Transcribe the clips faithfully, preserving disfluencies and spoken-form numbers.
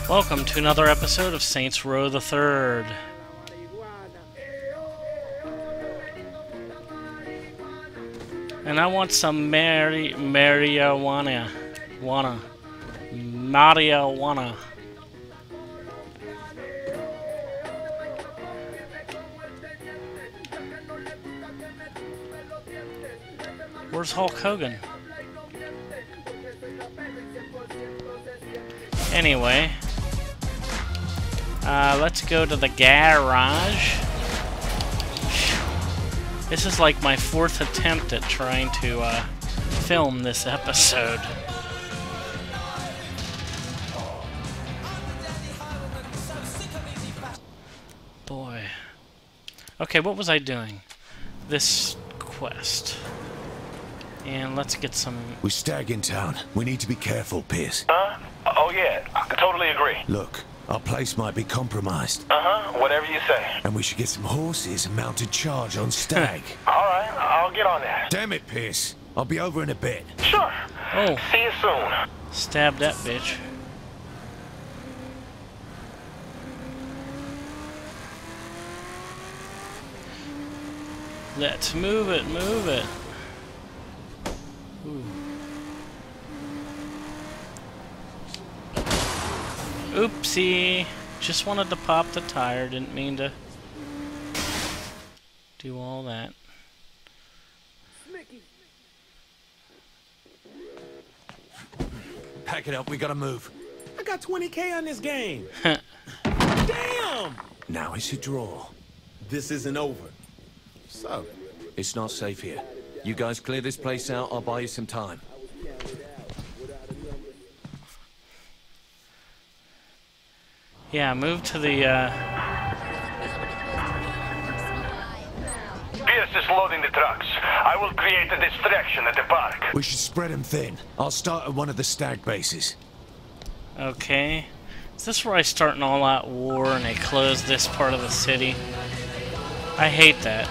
Welcome to another episode of Saints Row the Third. And I want some Mari marijuana. Wanna. Marijuana. Where's Hulk Hogan? Anyway. Uh, let's go to the garage. This is like my fourth attempt at trying to uh, film this episode. Boy. Okay, what was I doing? This quest. And let's get some... We're stag in town. We need to be careful, Pierce. Huh? Oh yeah, I totally agree. Look. Our place might be compromised. Uh-huh, whatever you say. And we should get some horses and mount a charge on Stag. Alright, I'll get on that. Damn it, Pierce. I'll be over in a bit. Sure. Oh. See you soon. Stab that bitch. Let's move it, move it. Ooh. Oopsie. Just wanted to pop the tire. Didn't mean to do all that. Pack it up. We gotta move. I got twenty K on this game. Damn! Now it's a draw. This isn't over. So, It's not safe here. You guys clear this place out. I'll buy you some time. Yeah, move to the, uh... Pierce is loading the trucks. I will create a distraction at the park. We should spread them thin. I'll start at one of the Stag bases. Okay. Is this where I start an all-out war and they close this part of the city? I hate that.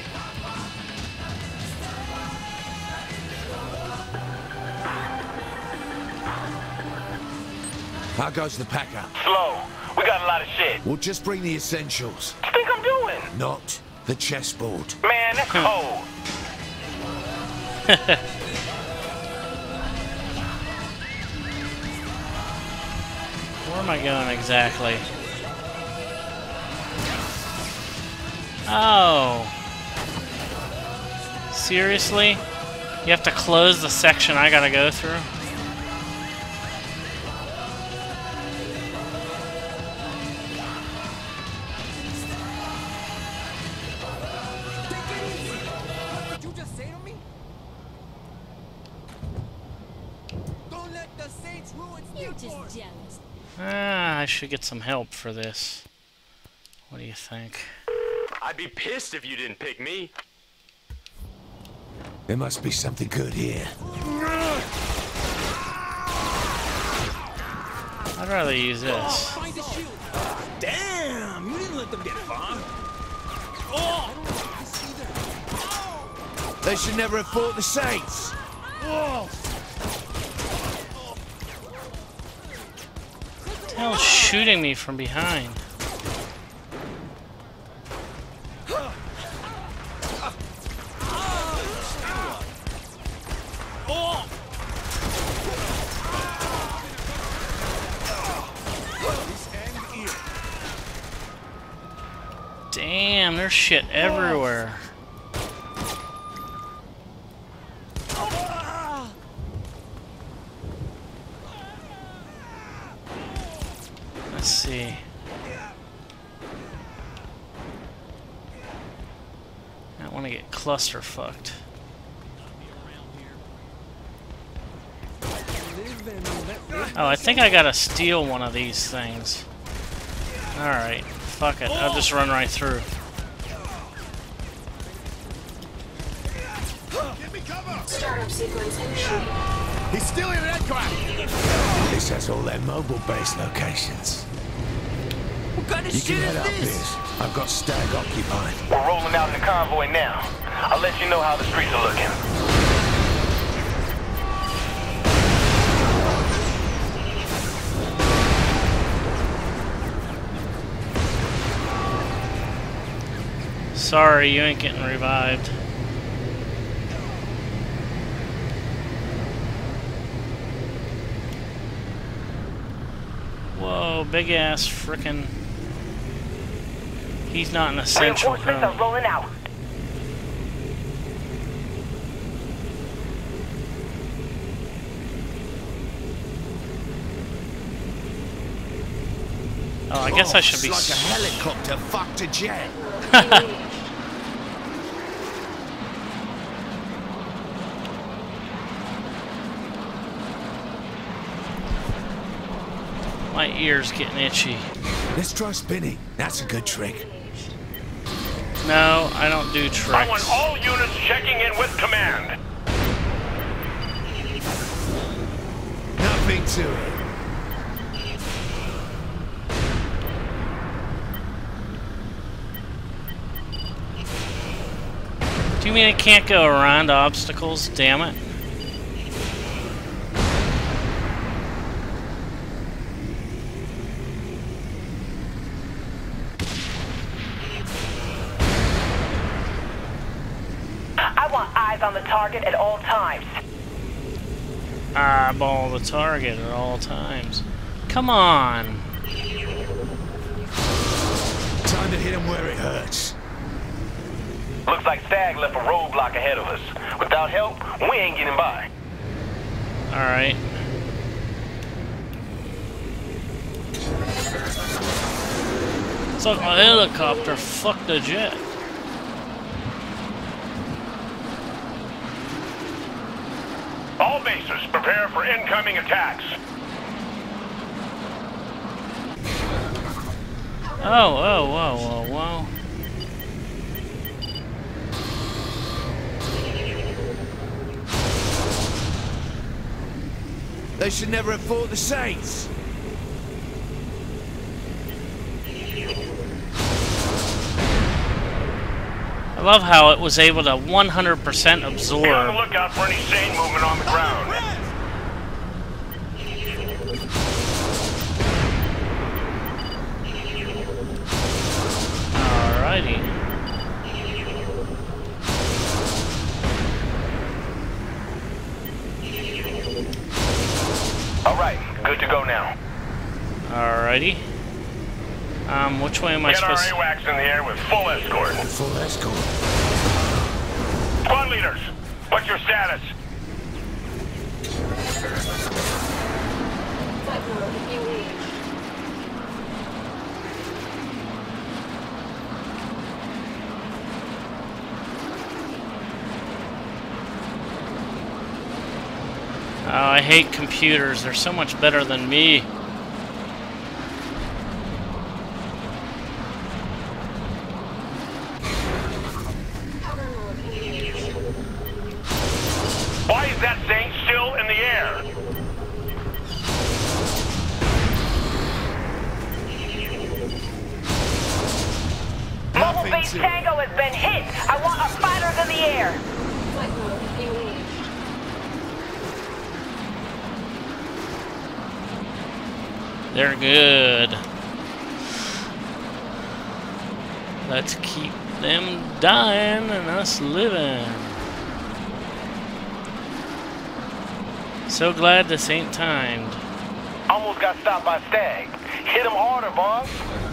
How goes the packer? Slow. We got a lot of shit. We'll just bring the essentials. What you think I'm doing? Not the chessboard. Man, that's cold. Where am I going exactly? Oh. Seriously? You have to close the section I gotta go through? what you just say to me? Don't let the Saints ruin You're just Newport. jealous. Ah, I should get some help for this. What do you think? I'd be pissed if you didn't pick me. There must be something good here. I'd rather use this. Find the shield. Damn! You didn't let them get far. Oh! They should never have fought the Saints. What the hell's shooting me from behind? Damn, there's shit everywhere. Let's see. I don't want to get cluster fucked. Oh, I think I gotta steal one of these things. Alright, fuck it. I'll just run right through. Startup sequence initiated. He's stealing an aircraft! This has all their mobile base locations. What kind of You shit can head is up, this? Pierce. I've got Stag occupied. We're rolling out in the convoy now. I'll let you know how the streets are looking. Sorry, you ain't getting revived. Whoa, big ass frickin'. He's not an essential. Reinforcements are rolling out. Oh, I guess Oh, I should be. It's like a helicopter fucked a jet. My ear's getting itchy. Let's try spinning. That's a good trick. No, I don't do I want tricks. all units checking in with command. Nothing to it. Do you mean I can't go around obstacles? Damn it. I want eyes on the target at all times. Eyeball the target at all times. Come on. Time to hit him where it hurts. Looks like Stag left a roadblock ahead of us. Without help, we ain't getting by. Alright. It's like a helicopter. Fuck the jet. All bases, prepare for incoming attacks. Oh, whoa, whoa, whoa, whoa. They should never have fought the Saints. I love how it was able to one hundred percent Be on the absorb. lookout for any Saint movement on the ground. Alrighty. All right, good to go now. Alrighty. Um, which way am I Get our supposed to... AWACS in the air with full escort. Full escort. Squad leaders, what's your status? Flight mode engaged. Oh, I hate computers. They're so much better than me. Cover mode engaged. Why is that Saint still in the air? Mobile Nothing base to it. Tango has been hit. I want our fighters in the air. Flight mode engaged. They're good. Let's keep them dying and us living. So glad this ain't timed. Almost got stopped by Stag. Hit him harder, boss.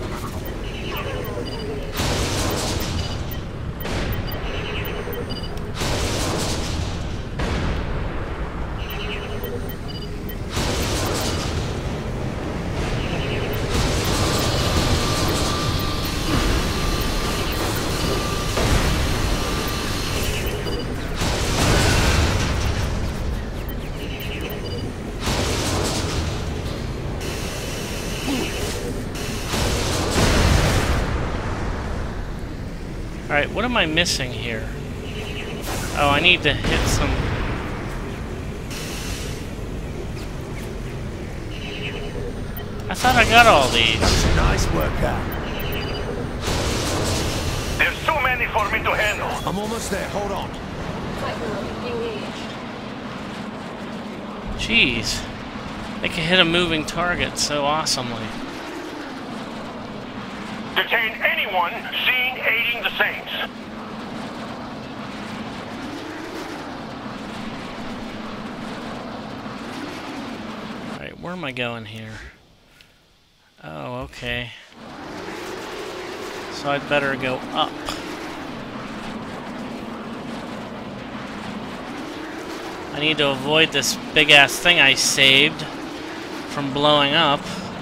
Alright, what am I missing here? Oh, I need to hit some... I thought I got all these. Nice workout. There's too many for me to handle. I'm almost there. Hold on. Flight mode engaged. Jeez. They can hit a moving target so awesomely. Detain anyone seen aiding the Saints. Alright, where am I going here? Oh, okay. So I'd better go up. I need to avoid this big-ass thing I saved from blowing up,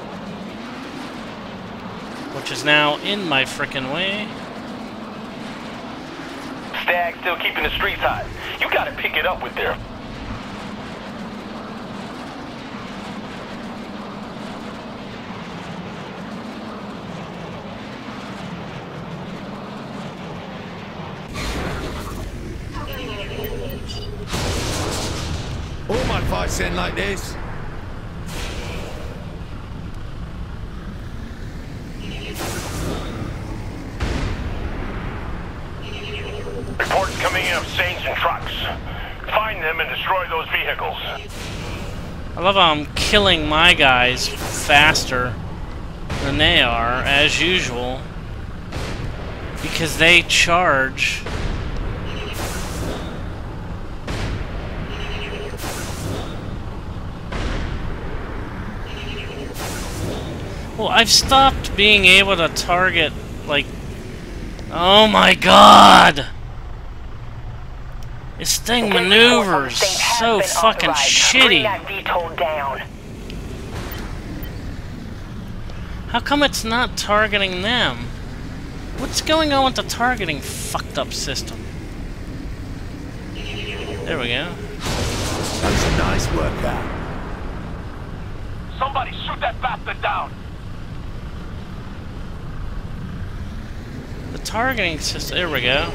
which is now in my frickin' way. Stag still keeping the streets hot. You gotta pick it up with their... All my fights end like this. Reports coming in of Saints and trucks. Find them and destroy those vehicles. I love how I'm killing my guys faster than they are, as usual, because they charge. Well, I've stopped being able to target, like... Oh my god! This thing maneuvers so fucking shitty. How come it's not targeting them? What's going on with the targeting fucked up system? There we go. That's a nice workout. Somebody shoot that bastard down! The targeting system, there we go.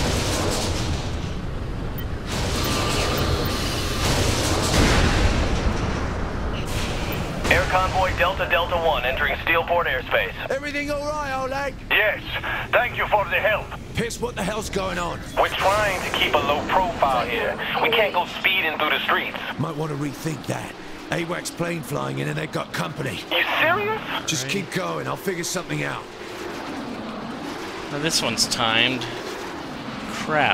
Air convoy Delta Delta one entering Steelport airspace. Everything all right, Oleg? Yes, thank you for the help. Piss, what the hell's going on? We're trying to keep a low profile here. We can't go speeding through the streets. Might want to rethink that. AWACS plane flying in and they've got company. You serious? Just keep going, I'll figure something out. Now this one's timed. Crap.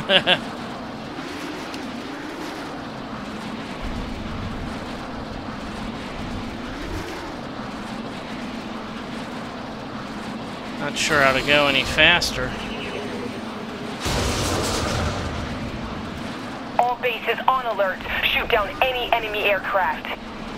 Not sure how to go any faster. All bases on alert. Shoot down any enemy aircraft.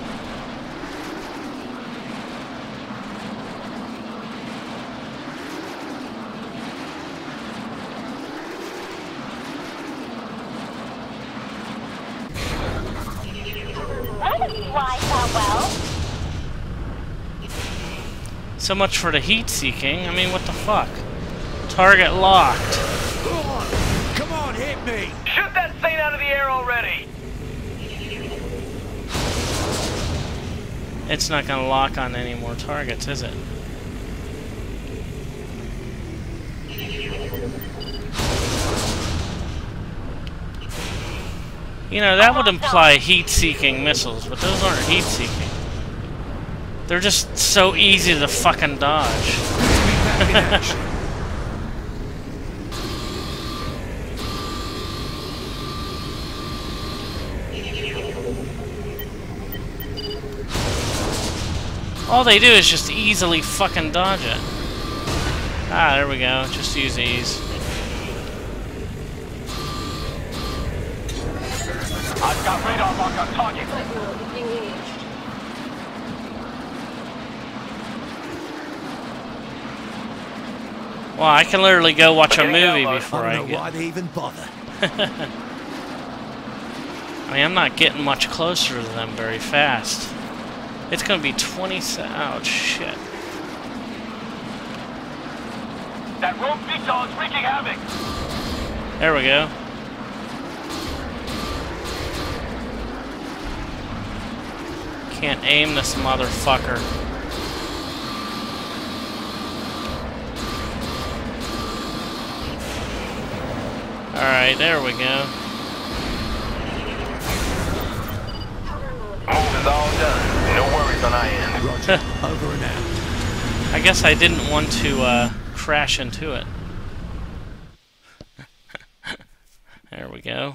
That doesn't fly that well. So much for the heat seeking. I mean, what the fuck? Target locked. Go on! Come on, hit me! Shoot that Saint out of the air already! It's not gonna lock on any more targets, is it? You know, that would imply heat-seeking missiles, but those aren't heat-seeking. They're just so easy to fucking dodge. Back in action. All they do is just easily fucking dodge it. Ah, there we go. Just use these. I've got radar mark on target. Flight mode engaged. Well, I can literally go watch a Okay, movie download. before I I don't know get... why they even bother. I mean, I'm not getting much closer to them very fast. It's gonna be twenty se- ouch, shit. That rogue Victor is wreaking havoc. There we go. Can't aim this motherfucker. Alright, there we go. Move is all done. No worries on our end. Roger, over and out. I guess I didn't want to uh, crash into it. There we go.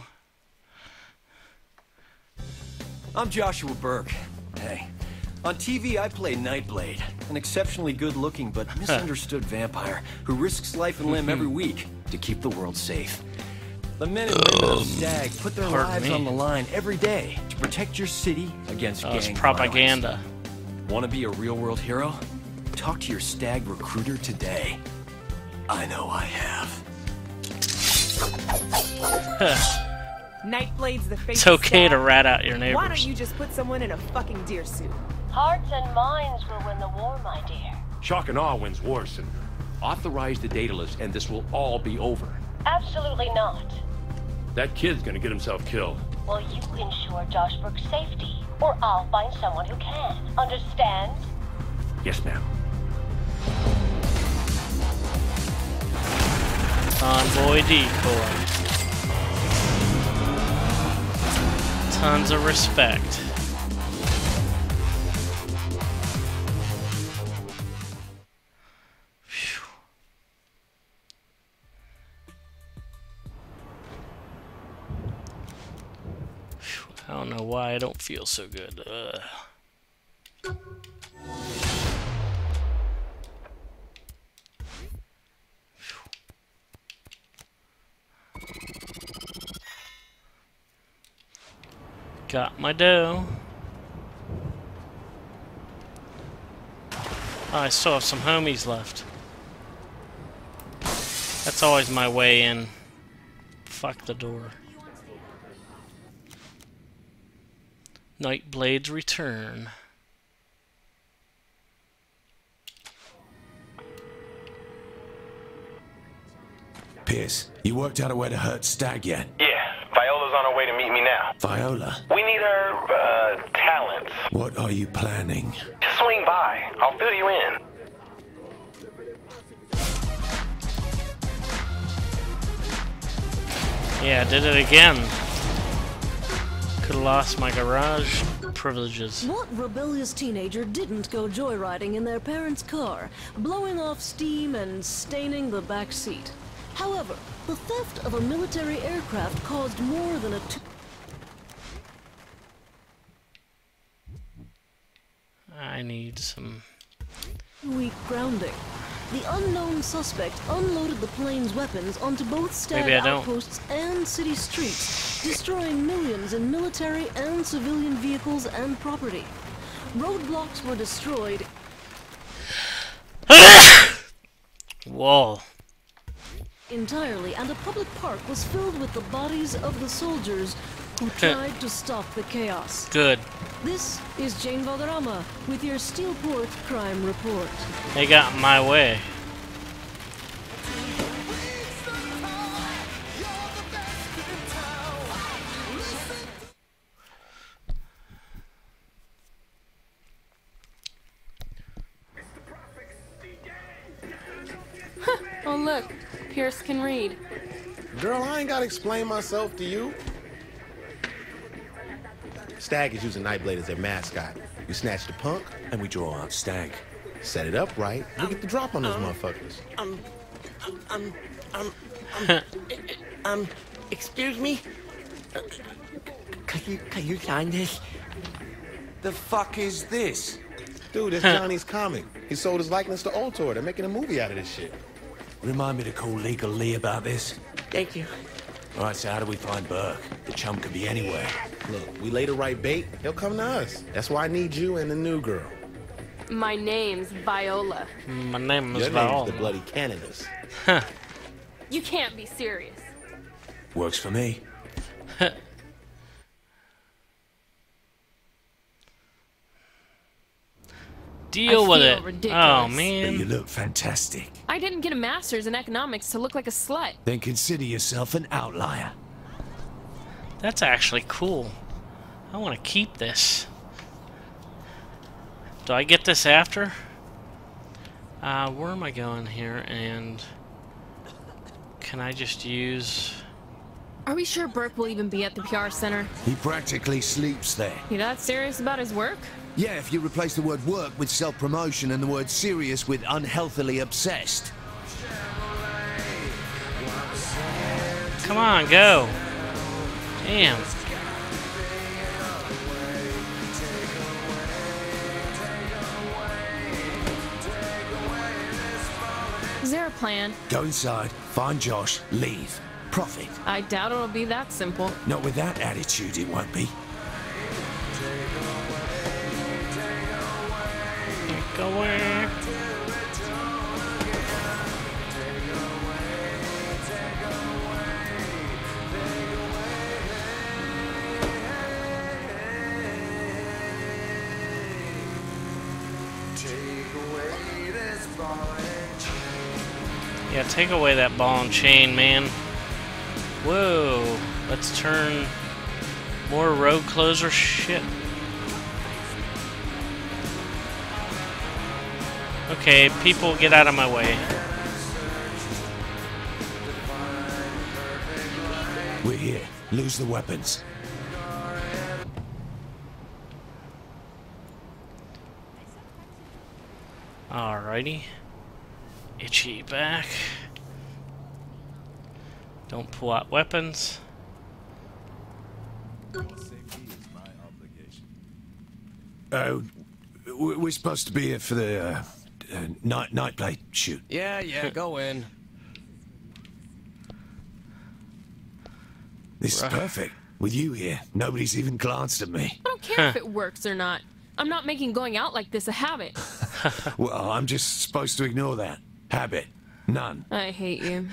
I'm Joshua Burke. Hey. On T V, I play Nightblade, an exceptionally good-looking but misunderstood vampire who risks life and limb every week to keep the world safe. The men and women of Stag put their Pardon lives me. on the line every day to protect your city against Oh, gang it's propaganda. violence. Want to be a real-world hero? Talk to your Stag recruiter today. I know I have. Nightblade's the face It's of okay Stag. to rat out your neighbors. Why don't you just put someone in a fucking deer suit? Hearts and minds will win the war, my dear. Shock and awe wins wars, Senator. Authorize the data list, and this will all be over. Absolutely not. That kid's gonna get himself killed. Will you ensure Josh Burke's safety? Or I'll find someone who can. Understand? Yes, ma'am. Convoy decoy. Tons of respect. Phew. Phew. I don't know why I don't feel so good. Ugh. Got my dough. Oh, I still have some homies left. That's always my way in. Fuck the door. Nightblade's return. Pierce, you worked out a way to hurt Stag yet? Yeah, Viola's on her way to meet me now. Viola, We need her, uh, talents. what are you planning? Just swing by. I'll fill you in. Yeah, I did it again. Could've lost my garage privileges. What rebellious teenager didn't go joyriding in their parents' car, blowing off steam and staining the back seat? However, the theft of a military aircraft caused more than a two- I need some... week grounding. The unknown suspect unloaded the plane's weapons onto both Stag Maybe I don't. outposts and city streets, destroying millions in military and civilian vehicles and property. Roadblocks were destroyed. Whoa. Entirely, and a public park was filled with the bodies of the soldiers who tried to stop the chaos. Good. This is Jane Valderrama with your Steelport Crime Report. They got my way. Oh look, Pierce can read. Girl, I ain't gotta explain myself to you. Stag is using Nightblade as their mascot. We snatch the punk, And we draw out Stag. set it up right, we get the drop on those motherfuckers. Um, um, um, um, um, excuse me? Uh, Can you, can you sign this? The fuck is this? Dude, that's Johnny's comic. He sold his likeness to Ultor. They're making a movie out of this shit. Remind me to call Legal Lee about this. Thank you. All right, so how do we find Burke? The chum could be anywhere. Look, we lay the right bait, he'll come to us. That's why I need you and the new girl. My name's Viola. My name is Your name's Viola. the Bloody Canoness. You can't be serious. Works for me. Deal I with feel it. ridiculous. Oh, But you man. look fantastic. I didn't get a master's in economics to look like a slut. Then consider yourself an outlier. That's actually cool. I want to keep this. Do I get this after? Uh, where am I going here? And can I just use... Are we sure Burke will even be at the P R center? He practically sleeps there. You that serious about his work? Yeah, if you replace the word work with self-promotion and the word serious with unhealthily obsessed. Come on, go. Damn. Is there a plan? Go inside, find Josh, leave. Profit. I doubt it'll be that simple. Not with that attitude, it won't be. Take away. Yeah, take away that ball and chain, man. Whoa. Let's turn more road closer shit. Okay, people, get out of my way. We're here. Lose the weapons. Alrighty. Itchy back. Don't pull out weapons. Oh, we're supposed to be here for the uh, uh, night night blade shoot. Yeah, yeah, go in. This is perfect. With you here, nobody's even glanced at me. I don't care if it works or not. I'm not making going out like this a habit. Well, I'm just supposed to ignore that. Habit. None. I hate you.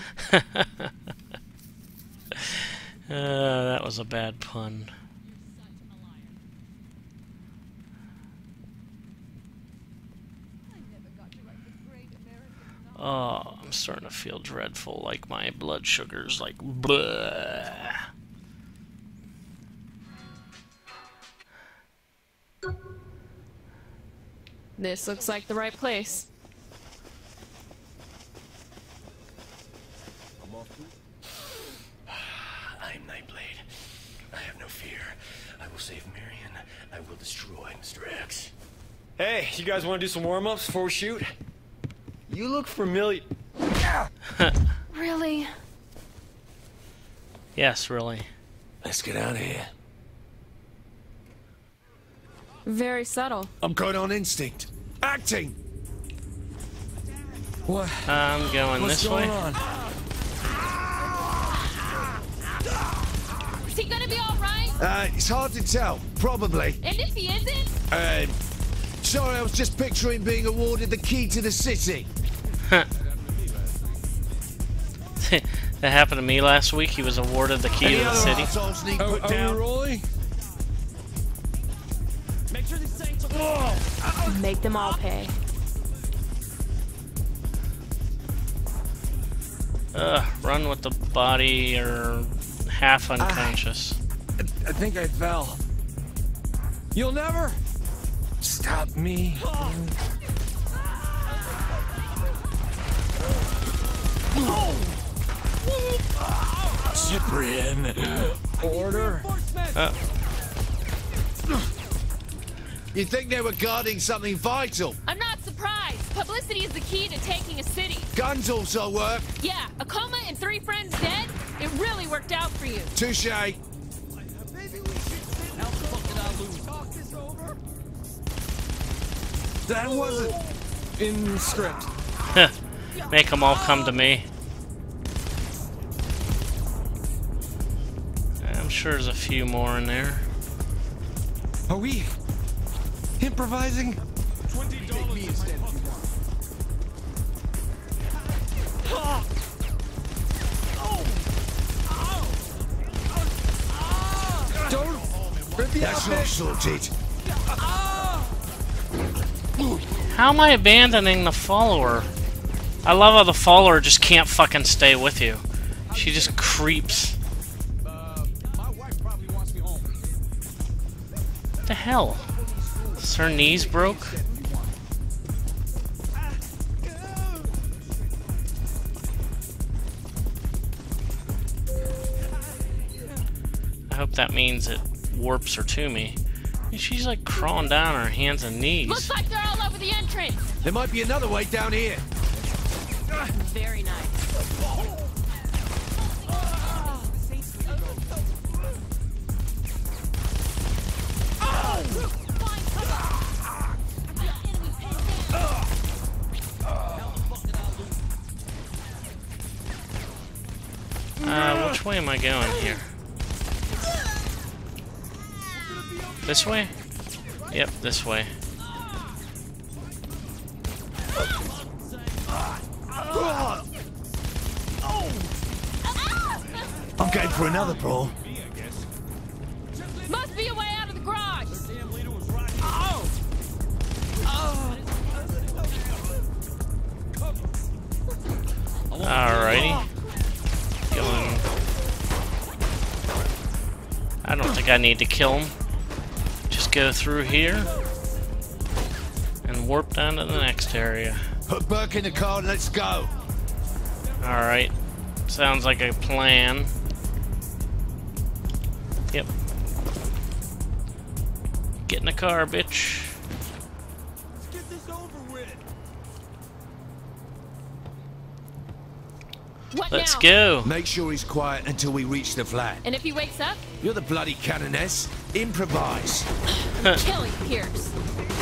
uh, that was a bad pun. Oh, I'm starting to feel dreadful, like my blood sugar's like bleh. This looks like the right place. I am Nightblade. I have no fear. I will save Marion. I will destroy Mister X. Hey, you guys want to do some warm-ups before we shoot? You look familiar. Really? Yes, really. Let's get out of here. Very subtle. I'm going on instinct. Acting. What? I'm going What's this going way. on? Is he gonna be all right? Uh, it's hard to tell. Probably. And if he isn't? Uh, sorry, I was just picturing being awarded the key to the city. That happened to me last week. He was awarded the key Any to the other city. assholes need Are, put are down? we rolling? Make sure these things are... Make them all pay. Ugh, run with the body or half unconscious. I, I think I fell. You'll never stop me. Cyprian. Order. Uh, You think they were guarding something vital? I'm not surprised. Publicity is the key to taking a city. Guns also work. Yeah, a coma and three friends dead? It really worked out for you. Touche. That wasn't in script. Make them all come to me. I'm sure there's a few more in there. Are we improvising? Twenty dollars. Don't rip the That's not sorted. How am I abandoning the follower? I love how the follower just can't fucking stay with you. She just creeps. What the hell? Is her knees broke? I hope that means it warps her to me. She's like crawling down on her hands and knees. Looks like they're all over the entrance. There might be another way down here. Very nice. Uh, which way am I going here? This way? Yep, this way. I'm going for another brawl. Must be a way out of the garage. Alrighty. Going. I don't think I need to kill him. Just go through here and warp down to the next area. Put Burke in the car and let's go. Alright. Sounds like a plan. Yep. Get in the car, bitch. Let's get this over with. What Let's now? go. Make sure he's quiet until we reach the flat. And if he wakes up? You're the bloody canoness. Improvise. Kill him, Pierce.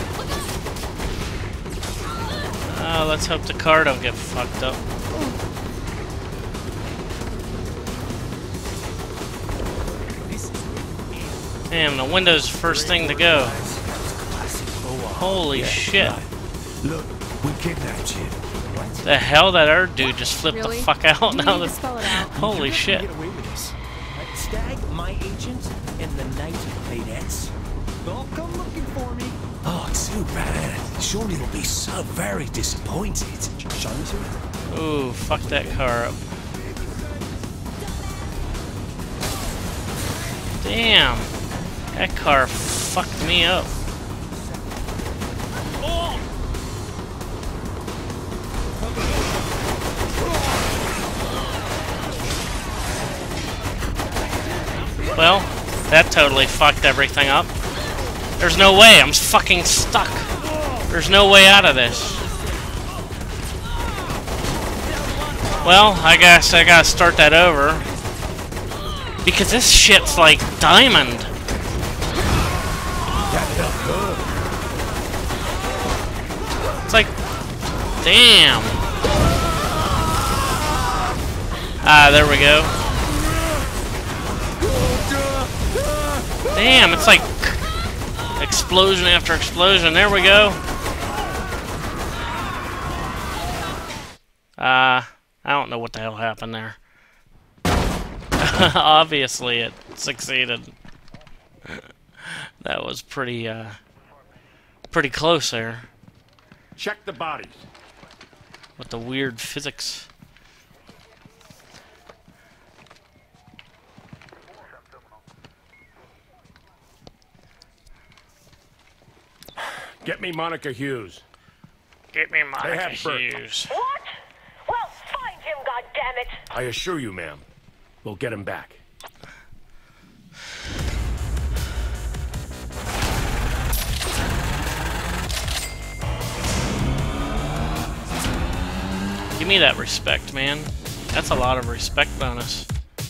Oh, let's hope the car don't get fucked up. Damn, the window's the first thing to go. Holy shit. Look, we kidnapped you. The hell, that other dude just flipped Really? the fuck out. Do we Now need the to spell it out? holy shit. Get away with this. Stag, my agent, and the Knight of Playdets. They'll come looking for me. Oh, too bad. Surely you'll be so very disappointed. Ooh, fuck that car up. Damn. That car fucked me up. Well, that totally fucked everything up. There's no way, I'm fucking stuck. There's no way out of this. Well, I guess I gotta start that over. Because this shit's like diamond. It's like, damn. Ah, there we go. Damn, it's like explosion after explosion. There we go. Uh, I don't know what the hell happened there. Obviously, it succeeded. That was pretty, uh, pretty close there. Check the bodies. With the weird physics. Get me Monica Hughes. Get me They Monica have Burke. Hughes. What? Well, find him, goddammit! I assure you, ma'am, we'll get him back. Give me that respect, man. That's a lot of respect bonus.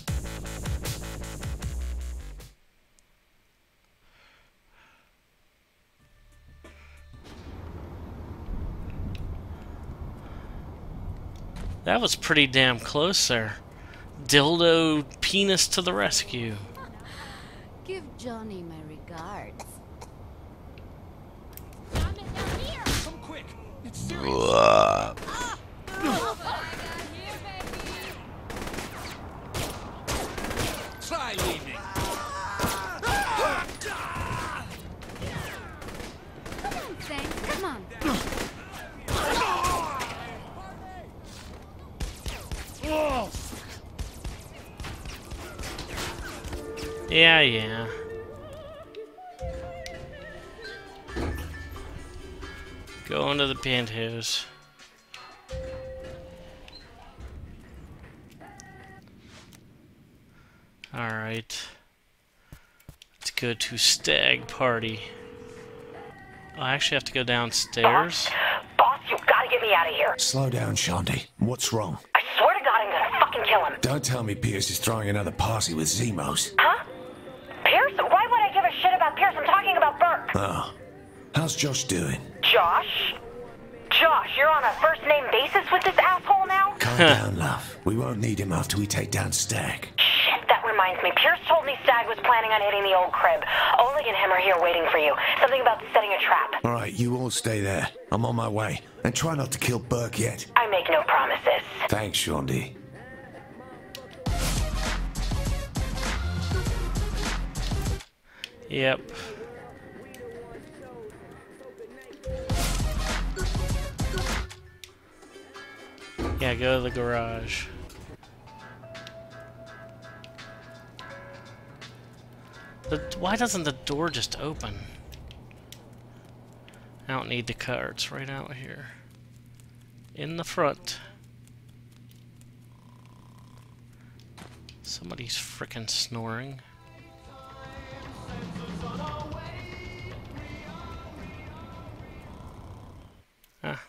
That was pretty damn close there. Dildo penis to the rescue. Give Johnny my regards. Come quick. It's serious. Try leaving. Come on, Zane. Come on. Yeah, yeah. Go into the penthouse. Alright. Let's go to stag party. Oh, I actually have to go downstairs. Boss, you gotta get me out of here. Slow down, Shandy. What's wrong? I swear to God, I'm gonna fucking kill him. Don't tell me Pierce is throwing another party with Zemos. Huh? Pierce? Why would I give a shit about Pierce? I'm talking about Burke. Oh. How's Josh doing? Josh? Josh, you're on a first-name basis with this asshole now? Calm down, love. We won't need him after we take down Stag. Shit, that reminds me. Pierce told me Stag was planning on hitting the old crib. Oleg and him are here waiting for you. Something about setting a trap. All right, you all stay there. I'm on my way. And try not to kill Burke yet. I make no promises. Thanks, Shandy. Yep. Yeah, go to the garage. The, why doesn't the door just open? I don't need the car, it's right out here. In the front. Somebody's frickin' snoring. Ah.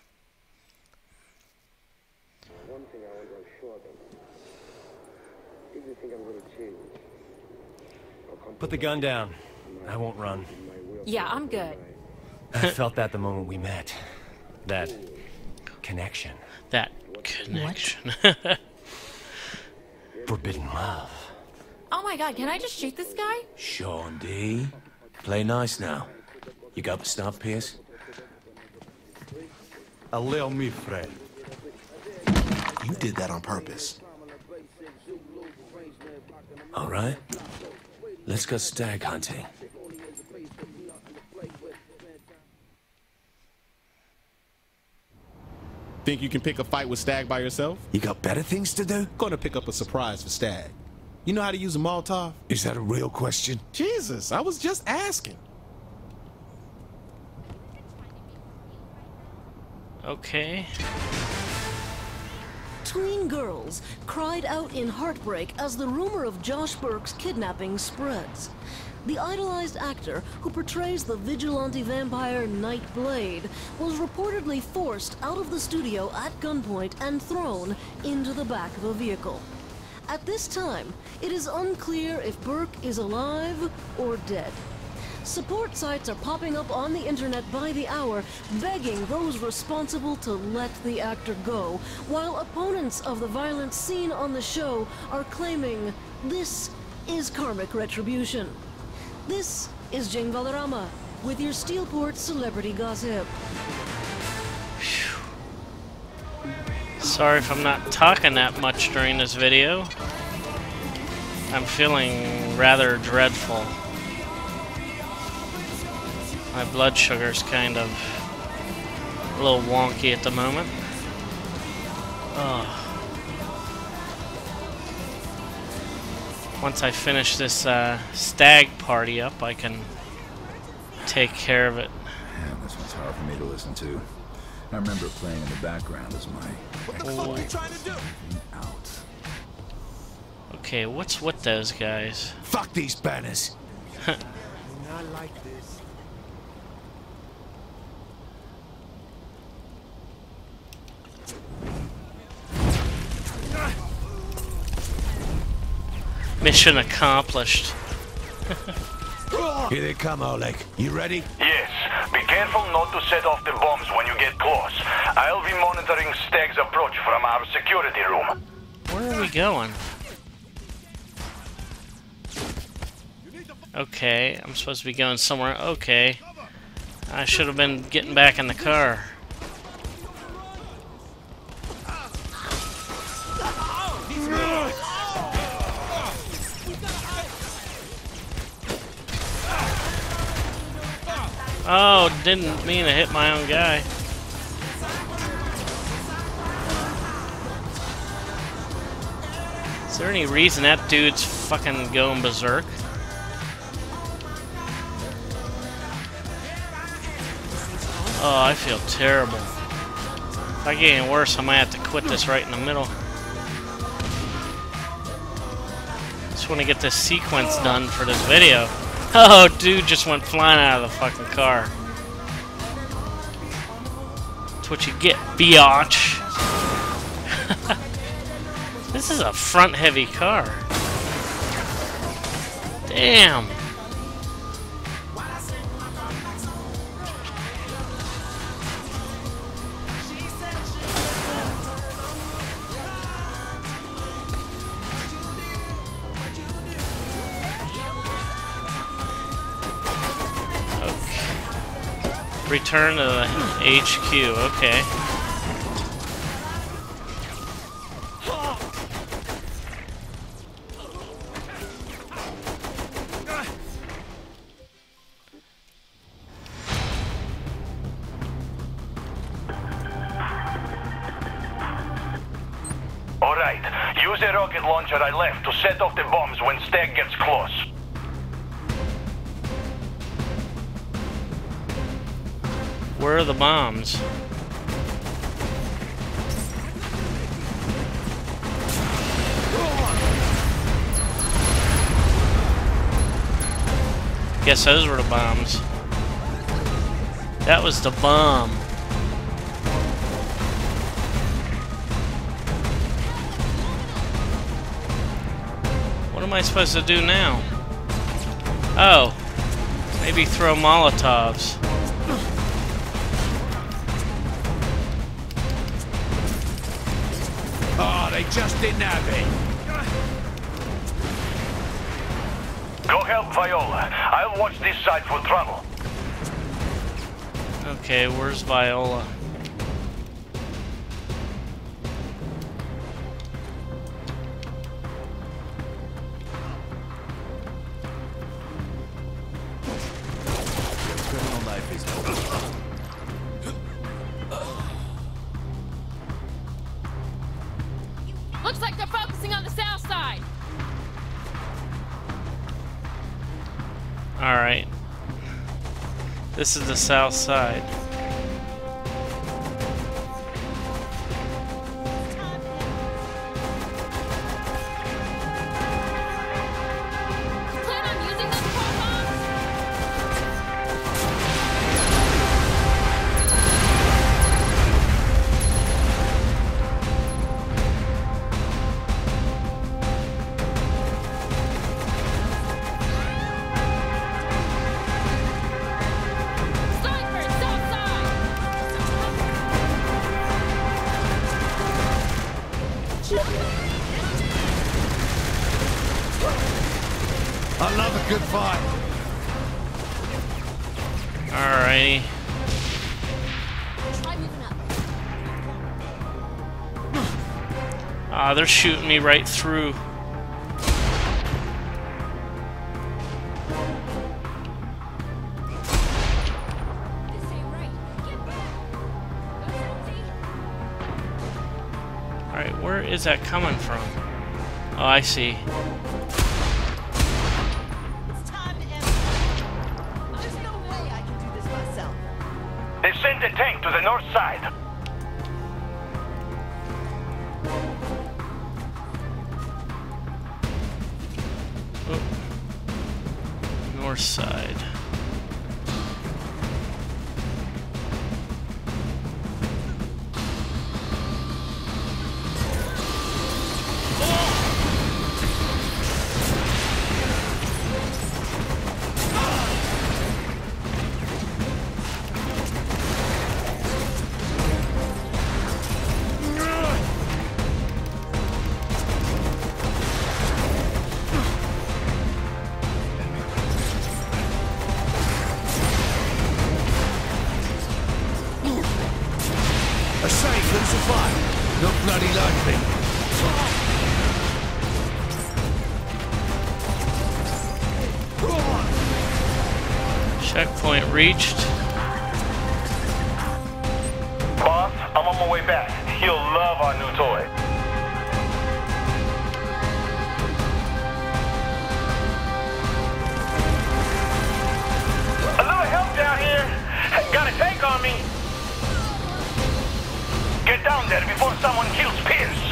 One thing I want to assure them. If you think I'm going to change, Put the gun down. I won't run. Yeah, I'm good. I felt that the moment we met. That connection. That connection. Forbidden love. Oh my god, can I just shoot this guy? Shandy, play nice now. You got the stuff, Pierce? Allow me, friend. You did that on purpose. All right. Let's go stag hunting. Think you can pick a fight with Stag by yourself? You got better things to do? Gonna pick up a surprise for Stag. You know how to use a Molotov? Is that a real question? Jesus, I was just asking. Okay. Tween girls cried out in heartbreak as the rumor of Josh Burke's kidnapping spreads. The idolized actor who portrays the vigilante vampire Nightblade was reportedly forced out of the studio at gunpoint and thrown into the back of a vehicle. At this time, it is unclear if Burke is alive or dead. Support sites are popping up on the internet by the hour, begging those responsible to let the actor go, while opponents of the violence seen on the show are claiming this is karmic retribution. This is Jane Valderrama with your Steelport Celebrity Gossip. Sorry if I'm not talking that much during this video. I'm feeling rather dreadful. My blood sugar's kind of a little wonky at the moment. Oh. Once I finish this uh, stag party up, I can take care of it. Man, this one's hard for me to listen to. I remember playing in the background as my What the fuck are you trying to do? out. Okay, what's with those guys? Fuck these banners. Not like this. Mission accomplished. Here they come, Oleg. You ready? Yes. Be careful not to set off the bombs when you get close. I'll be monitoring Stag's approach from our security room. Where are we going? Okay, I'm supposed to be going somewhere. Okay. I should have been getting back in the car. Oh, didn't mean to hit my own guy. Is there any reason that dude's fucking going berserk? Oh, I feel terrible. If I get any worse, I might have to quit this right in the middle. Just want to get this sequence done for this video. Oh, dude just went flying out of the fucking car. That's what you get, biatch. This is a front-heavy car. Damn. Return to the H Q, okay. Alright, use the rocket launcher I left to set off the bombs when Stag gets close. Where are the bombs? Guess those were the bombs. That was the bomb. What am I supposed to do now? Oh, maybe throw Molotovs. Oh, they just didn't have it. Go help Viola. I'll watch this side for trouble. Okay, where's Viola? Criminal life is over. Looks like they're focusing on the south side. Alright. This is the south side. Plan on using those car bombs? Sniper, south side! I love a good fight. Alrighty. Try moving up. Ah, they're shooting me right through. Alright, where is that coming from? Oh, I see. They sent a tank to the north side. North side. A safe, lose a fight. Not bloody likely. Checkpoint reached. Boss, I'm on my way back. He'll love our new toy. A little help down here. Got a tank on me. Get down there before someone kills Pierce.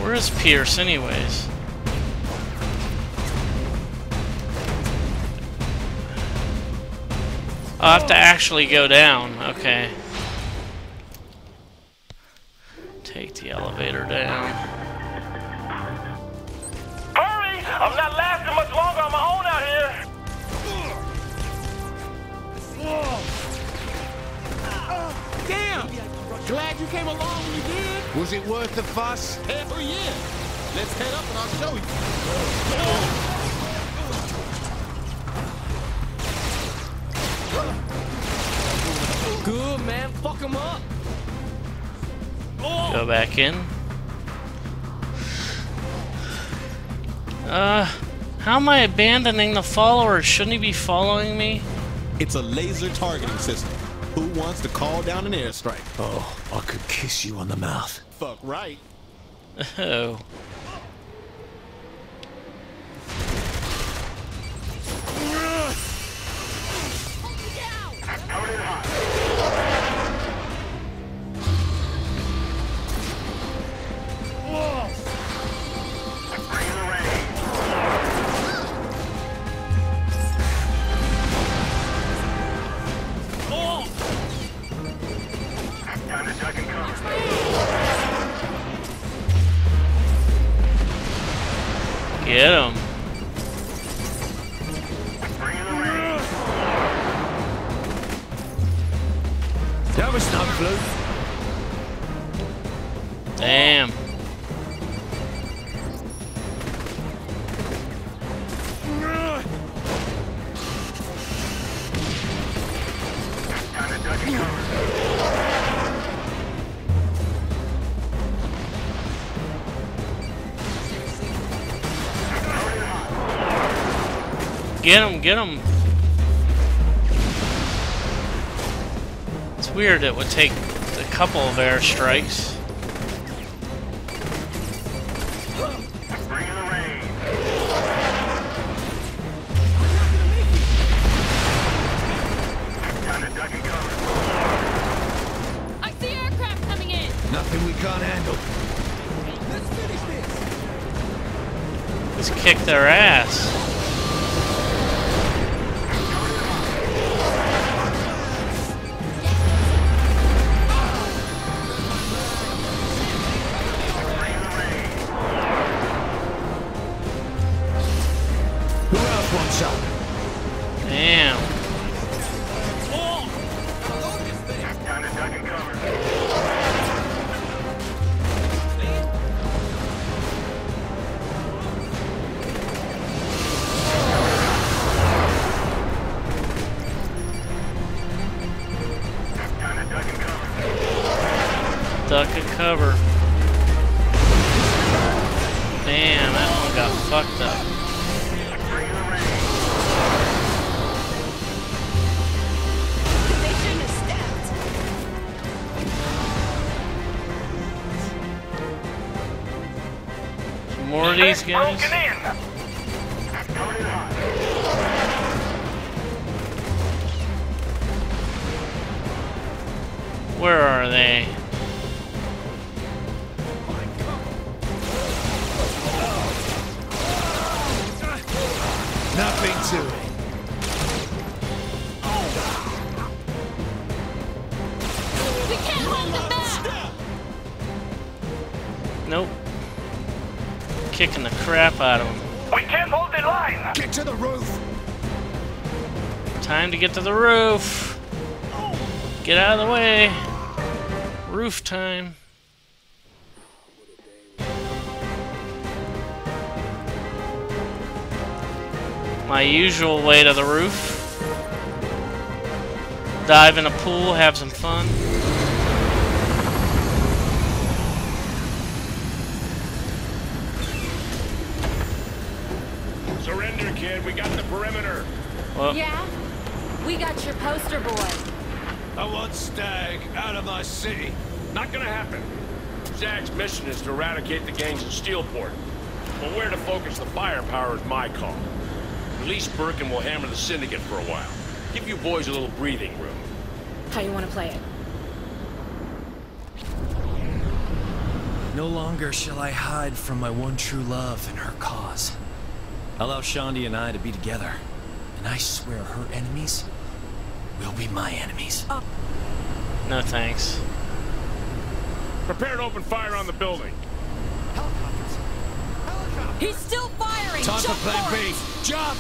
Where is Pierce, anyways? I'll have to actually go down. Okay. Take the elevator down. Hurry! I'm not lasting much longer on my own out here. Damn! Glad you came along when you did. Was it worth the fuss? Hell yeah! Let's head up and I'll show you. Good, man. Fuck him up. Go back in. Uh, how am I abandoning the followers? Shouldn't he be following me? It's a laser targeting system. Who wants to call down an airstrike? Oh, I could kiss you on the mouth. Fuck right. Oh. Get him. That was not blue. Damn. Get him, get him. It's weird it would take a couple of airstrikes. I see aircraft coming in. Nothing we can't handle. Let's finish this. Just kick their ass. Damn. Duck and cover. Damn, that one got fucked up. More of these guys. Where are they? Nothing to it. We can't hold them back. Nope. Kicking the crap out of them. We can't hold the line. Get to the roof. Time to get to the roof. Get out of the way. Roof time. My usual way to the roof. Dive in a pool, have some fun. Surrender, kid. We got the perimeter. Well, Yeah? We got your poster boy. I want Stag out of my city. Not gonna happen. Stag's mission is to eradicate the gangs of Steelport. But where to focus the firepower is my call. Release Birkin will hammer the Syndicate for a while. Give you boys a little breathing room. How you want to play it? No longer shall I hide from my one true love and her cause. Allow Shaundi and I to be together, and I swear her enemies will be my enemies. Uh, No thanks. Prepare to open fire on the building. He's still firing! Time Jump for plan for B. it. Jump!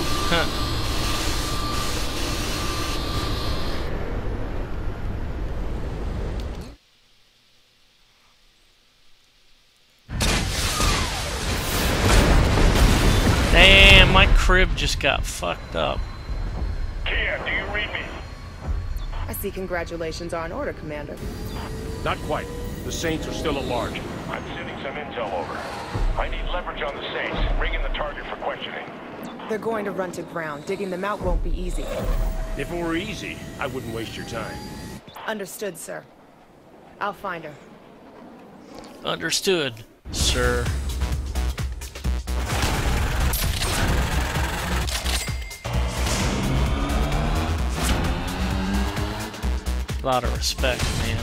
Damn, my crib just got fucked up. Kia, do you read me? I see congratulations are in order, Commander. Not quite. The Saints are still at large. I'm sending some intel over. I need leverage on the Saints. Bring in the target for questioning. They're going to run to ground. Digging them out won't be easy. If it were easy, I wouldn't waste your time. Understood, sir. I'll find her. Understood, sir. A lot of respect, man.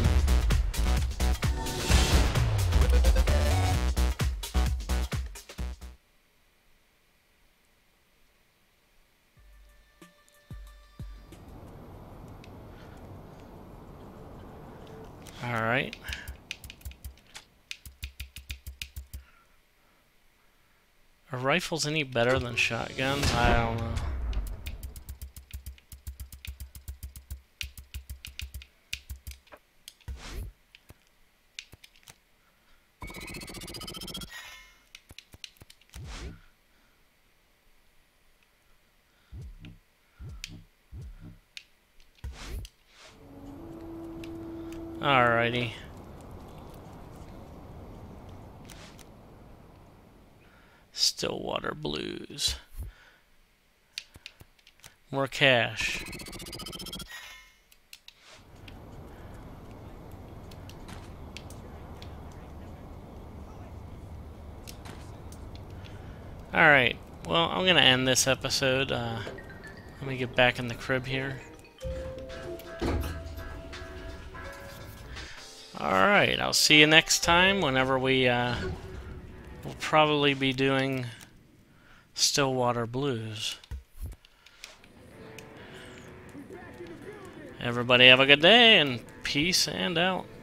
All right. Are rifles any better than shotguns? I don't know. Alrighty. Stillwater Blues. More cash. Alright, well, I'm gonna end this episode. Uh, let me get back in the crib here. Alright, I'll see you next time whenever we, uh, we'll probably be doing Stillwater Blues. Everybody have a good day, and peace and out.